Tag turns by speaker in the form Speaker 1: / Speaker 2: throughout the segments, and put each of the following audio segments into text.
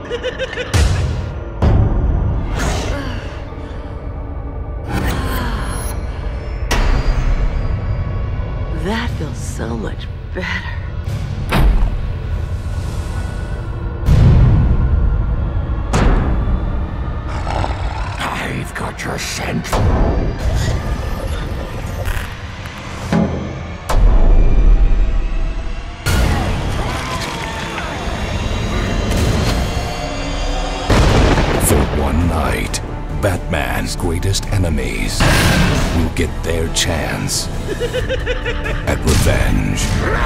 Speaker 1: That feels so much better.
Speaker 2: I've got your scent. For one night, Batman's greatest enemies will get their chance at revenge.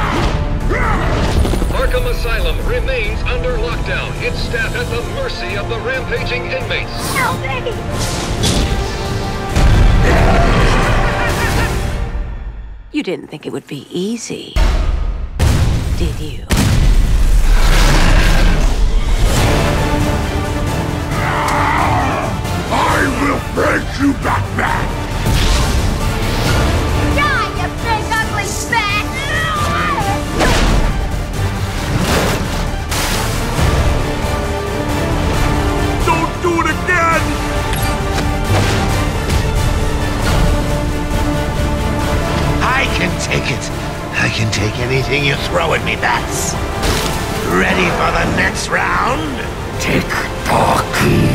Speaker 3: Arkham Asylum remains under lockdown. Its staff at the mercy of the rampaging inmates.
Speaker 4: Help me!
Speaker 1: You didn't think it would be easy, did you?
Speaker 2: I will break you, Batman!
Speaker 4: Die, you big ugly bat!
Speaker 2: Don't do it again!
Speaker 5: I can take it. I can take anything you throw at me, bats. Ready for the next round?
Speaker 2: Tick-tock.